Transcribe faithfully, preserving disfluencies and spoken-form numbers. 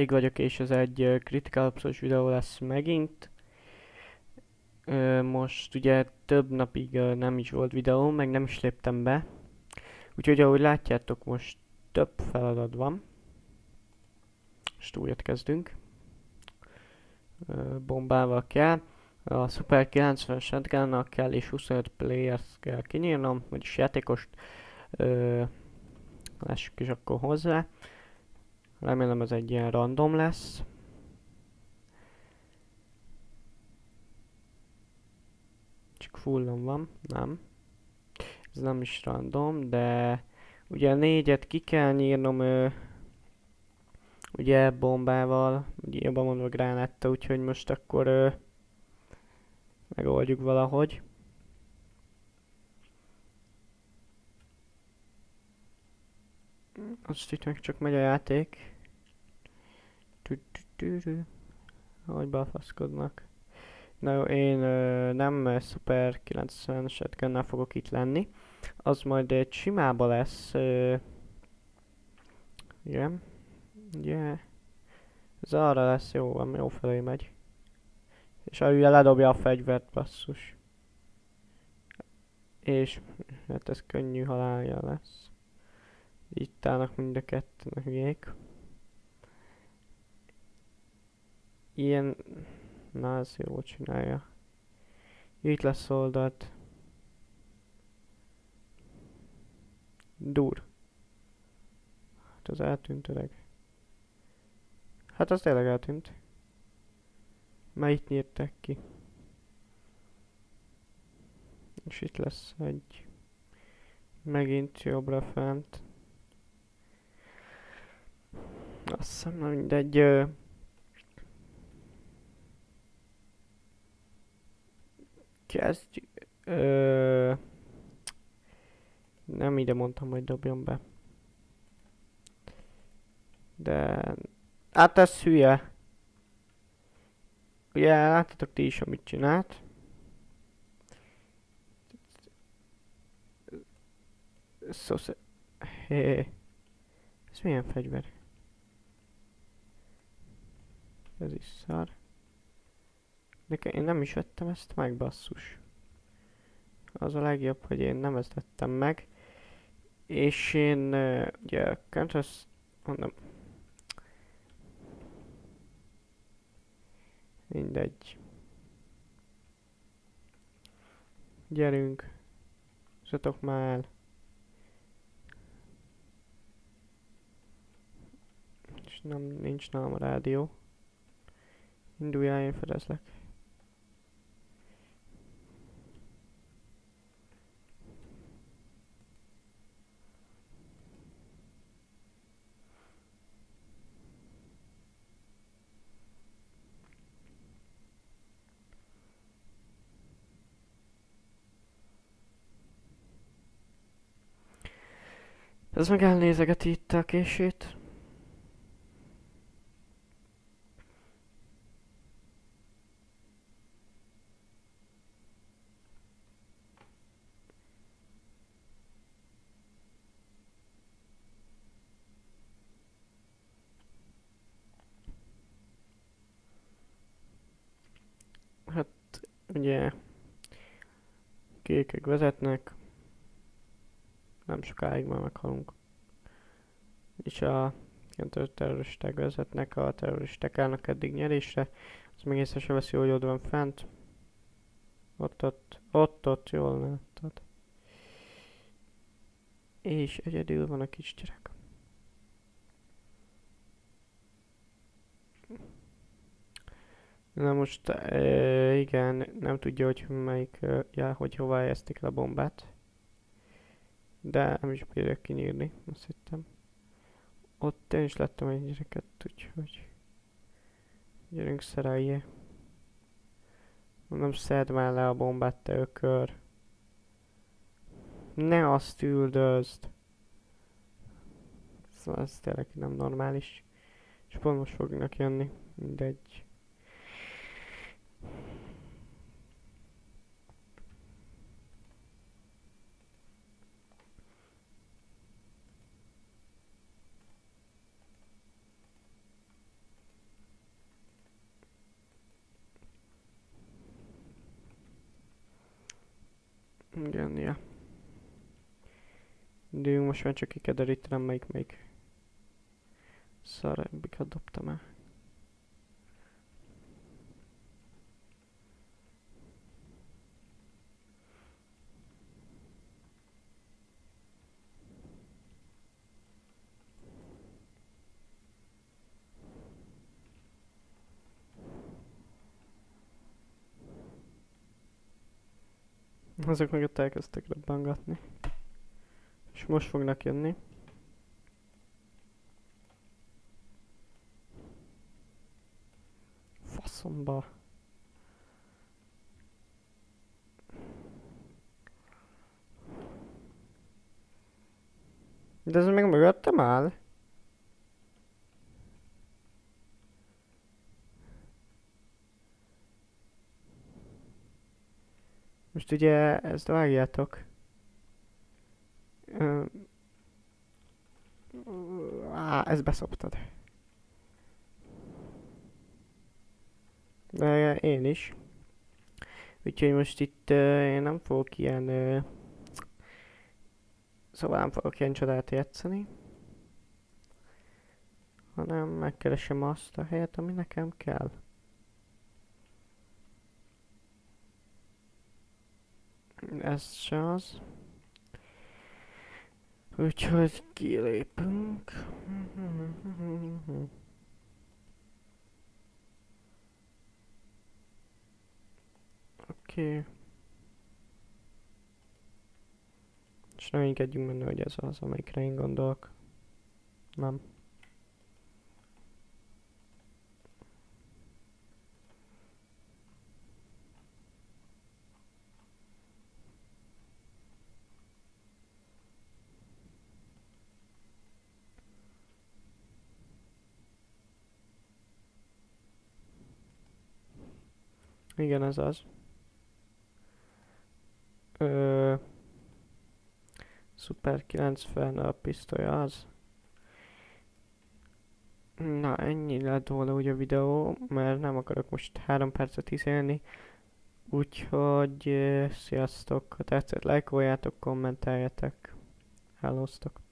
Alig vagyok, és ez egy ö, Critical Ops-os videó lesz megint. Ö, most ugye több napig ö, nem is volt videó, meg nem is léptem be. Úgyhogy ahogy látjátok, most több feladat van. Most újat kezdünk. Ö, bombával kell. A Super kilencven shotgunnal kell, és huszonöt players kell kinyírnom, vagyis játékost. Ö, lássuk is akkor hozzá. Remélem ez egy ilyen random lesz. Csak fullon van, nem. Ez nem is random, de ugye négyet ki kell nyírnom, ö, ugye bombával, ugye jobban mondva gránátta, úgyhogy most akkor ö, megoldjuk valahogy. Azt itt meg csak megy a játék. Ahogy befaszkodnak. Na jó, én ö, nem ö, Super kilencven shotgunnal fogok itt lenni. Az majd egy simába lesz. Ö, igen. Ugye. Ez arra lesz, jó, ami jó felé megy. És ugye ledobja a fegyvert, basszus. És hát ez könnyű halálja lesz. Itt állnak mind a ketten a hülyék. Ilyen... Na, ez jól csinálja. Itt lesz oldalt. Dur. Hát az eltűnt öreg. Hát az tényleg eltűnt. Már itt nyírták ki. És itt lesz egy... Megint jobbra fent. Azt hiszem, na mindegy. Ö... Kezdjük. Ö... Nem ide mondtam, hogy dobjon be. De... Hát ez hülye. Ugye láttatok ti is, amit csinált. Szóval... Hé. Ez milyen fegyver? Ez is szar. De én nem is vettem ezt meg, basszus. Az a legjobb, hogy én nem ezt vettem meg. És én uh, ugye Counter... Mondom. Mindegy. Gyerünk. Szatok már el. És nem, nincs nálam a rádió. Induljál, én fedezlek. Ez meg elnézegeti itt a kését. Hát ugye kékek vezetnek. Nem sokáig már meghalunk. És a ilyen terroristák vezetnek, a terroristák állnak eddig nyerésre. Az meg észre se veszi, hogy ott van fent. Ott, ott, ott, ott, jól láttad. És egyedül van a kisgyerek. Na most, e, igen, nem tudja, hogy melyik, e, ja, hogy hova helyezték el a bombát. De nem is bírja kinyírni, azt hittem. Ott én is láttam egy gyereket, úgyhogy... Gyerünk, szerelje. Mondom, szedd már le a bombát, te ökör. Ne azt üldözd! Szóval ez tényleg nem normális. És pont most fognak jönni, mindegy. Igen, ja. De most már csak ki kell derítenem, melyik még szarabbikat dobtam el. Azok meg ott elkezdtek robbangatni. És most fognak jönni. Faszomba. De ez meg mögöttem áll. Most ugye ezt vágjátok. Ö, Á, ezt beszoptad. De én is. Úgyhogy most itt uh, én nem fogok ilyen... Uh, szóval nem fogok ilyen csodát játszani. Hanem megkeresem azt a helyet, ami nekem kell. Ez se az. Úgyhogy kilépünk. Oké. Okay. És reménykedjünk benne, hogy ez az, amelyikre én gondolok. Nem. Igen, ez az. Ö... Super kilencven a pisztoly az. Na, ennyi lett volna úgy a videó, mert nem akarok most három percet izélni. Úgyhogy sziasztok, ha tetszett, lájkoljátok, kommenteljetek. Hellóztok.